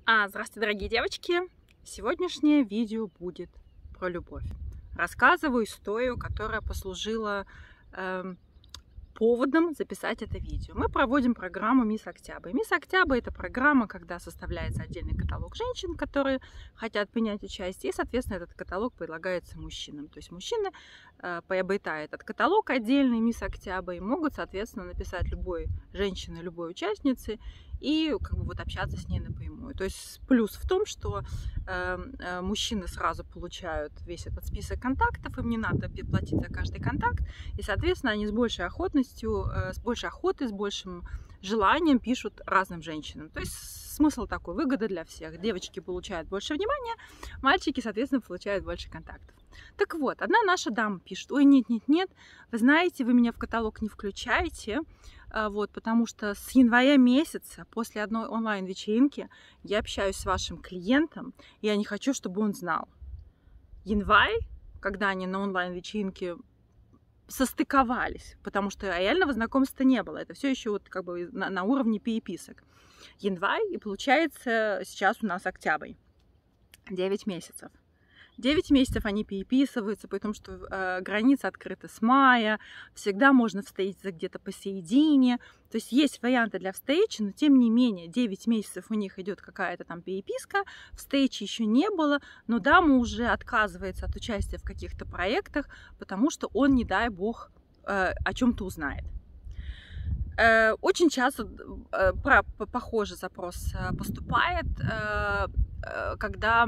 Здравствуйте, дорогие девочки! Сегодняшнее видео будет про любовь. Рассказываю историю, которая послужила поводом записать это видео. Мы проводим программу «Мисс Октябрь». «Мисс Октябрь» — это программа, когда составляется отдельный каталог женщин, которые хотят принять участие, и, соответственно, этот каталог предлагается мужчинам. То есть мужчины, приобретая этот каталог отдельный «Мисс Октябрь», могут, соответственно, написать любой женщине, любой участнице и общаться с ней напрямую. То есть плюс в том, что мужчины сразу получают весь этот список контактов, им не надо платить за каждый контакт, и, соответственно, они с большей охотностью, с большей охотой, с большим желанием пишут разным женщинам. То есть смысл такой, выгода для всех. Девочки получают больше внимания, мальчики, соответственно, получают больше контактов. Так вот, одна наша дама пишет: ой, нет, вы знаете, вы меня в каталог не включаете, потому что с января месяца, после одной онлайн-вечеринки, я общаюсь с вашим клиентом, и я не хочу, чтобы он знал. Январь, когда они на онлайн-вечеринке состыковались, потому что реального знакомства не было. Это все еще на уровне переписок. Январь, и получается сейчас у нас октябрь. 9 месяцев. 9 месяцев они переписываются, потому что граница открыта с мая, всегда можно встретиться где-то посередине. То есть варианты для встречи, но тем не менее 9 месяцев у них идет какая-то там переписка, встречи еще не было, но дама уже отказывается от участия в каких-то проектах, потому что он, не дай бог, о чем-то узнает. Очень часто похожий запрос поступает, когда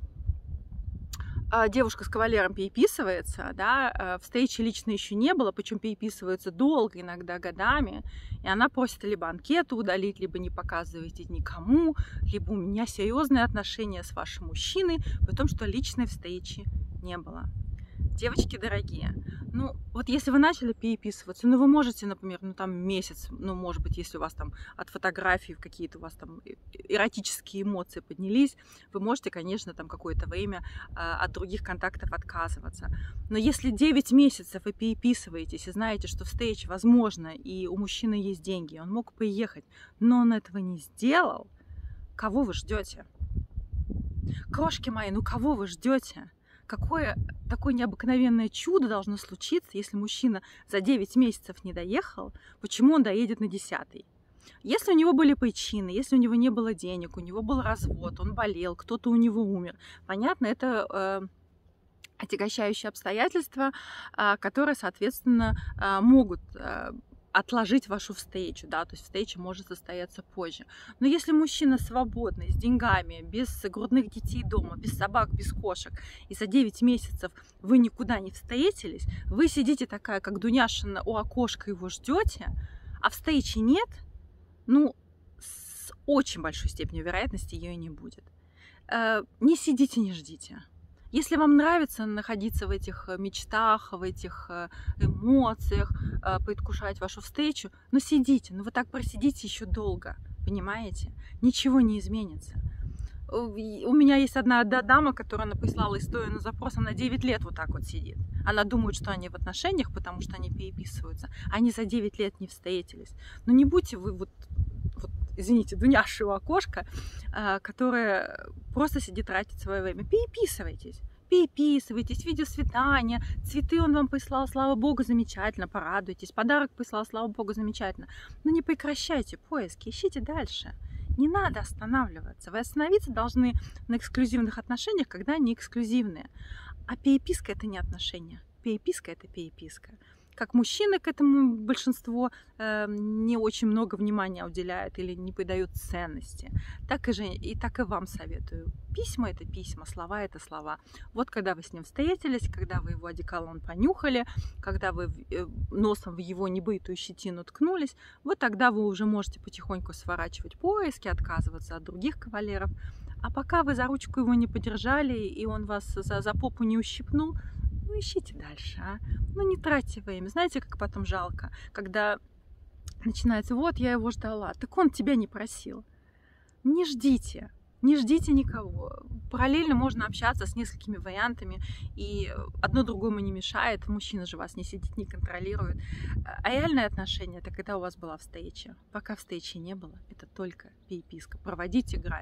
девушка с кавалером переписывается, встречи лично еще не было, причем переписываются долго, иногда годами, и она просит либо анкету удалить, либо не показывайте никому, либо у меня серьезные отношения с вашим мужчиной, при том, что личной встречи не было. Девочки дорогие, если вы начали переписываться, вы можете, например, месяц, может быть, если у вас там от фотографий какие-то у вас там эротические эмоции поднялись, вы можете, конечно, там какое-то время от других контактов отказываться. Но если 9 месяцев вы переписываетесь и знаете, что встреча возможна, и у мужчины есть деньги, он мог приехать, но он этого не сделал, кого вы ждете? Крошки мои, кого вы ждете? Какое такое необыкновенное чудо должно случиться, если мужчина за 9 месяцев не доехал, почему он доедет на 10-й? Если у него были причины, если у него не было денег, у него был развод, он болел, кто-то у него умер, понятно, это отягощающие обстоятельства, которые, соответственно, могут отложить вашу встречу, то есть встреча может состояться позже. Но если мужчина свободный, с деньгами, без грудных детей дома, без собак, без кошек, и за 9 месяцев вы никуда не встретились, вы сидите такая, как Дуняшина, у окошка его ждете, а встречи нет, с очень большой степенью вероятности ее и не будет. Не сидите, не ждите. Если вам нравится находиться в этих мечтах, в этих эмоциях, предвкушать вашу встречу, сидите, вы так просидите еще долго, понимаете? Ничего не изменится. У меня есть одна дама, которая прислала историю на запрос, она 9 лет вот так вот сидит. Она думает, что они в отношениях, потому что они переписываются. Они за 9 лет не встретились. Но не будьте вы извините, Дуняша у окошка, которая просто сидит, тратит свое время. Переписывайтесь, видеосвидания, цветы он вам прислал, слава богу, замечательно, порадуйтесь, подарок прислал, слава богу, замечательно. Но не прекращайте поиски, ищите дальше. Не надо останавливаться. Вы остановиться должны на эксклюзивных отношениях, когда они эксклюзивные. А переписка — это не отношения. Переписка — это переписка. Как мужчины к этому большинство не очень много внимания уделяют или не придают ценности, так и вам советую. Письма — это письма, слова — это слова. Вот когда вы с ним встретились, когда вы его одеколон понюхали, когда вы носом в его небритую щетину ткнулись, вот тогда вы уже можете потихоньку сворачивать поиски, отказываться от других кавалеров. А пока вы за ручку его не подержали, и он вас за попу не ущипнул, ищите дальше, не тратьте время. Знаете, как потом жалко, когда начинается: вот, я его ждала, так он тебя не просил. Не ждите никого. Параллельно можно общаться с несколькими вариантами, и одно другому не мешает, мужчина же вас не сидит, не контролирует. А реальные отношения — это когда у вас была встреча. Пока встречи не было, это только переписка. Проводите грань.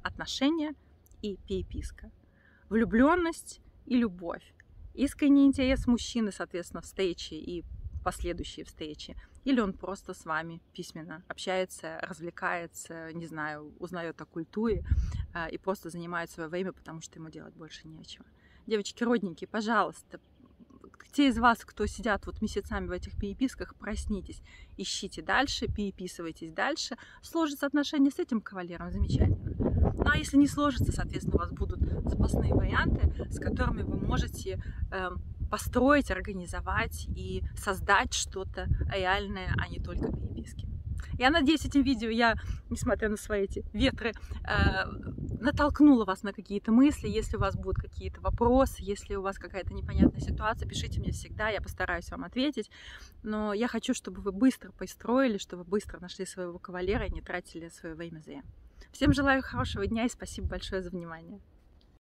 отношения и переписка. Влюбленность и любовь. Искренний интерес мужчины, соответственно, встречи и последующие встречи. Или он просто с вами письменно общается, развлекается, не знаю, узнает о культуре и просто занимает свое время, потому что ему делать больше нечего. Девочки родненькие, пожалуйста, те из вас, кто сидят вот месяцами в этих переписках, проснитесь, ищите дальше, переписывайтесь дальше. Сложатся отношения с этим кавалером, замечательно. Ну а если не сложится, соответственно, у вас будут запасные варианты, с которыми вы можете построить, организовать и создать что-то реальное, а не только переписки. Я надеюсь, этим видео я, несмотря на свои эти ветры, натолкнула вас на какие-то мысли. Если у вас будут какие-то вопросы, если у вас какая-то непонятная ситуация, пишите мне всегда, я постараюсь вам ответить. Но я хочу, чтобы вы быстро построили, чтобы вы быстро нашли своего кавалера и не тратили свое время зря. Всем желаю хорошего дня и спасибо большое за внимание.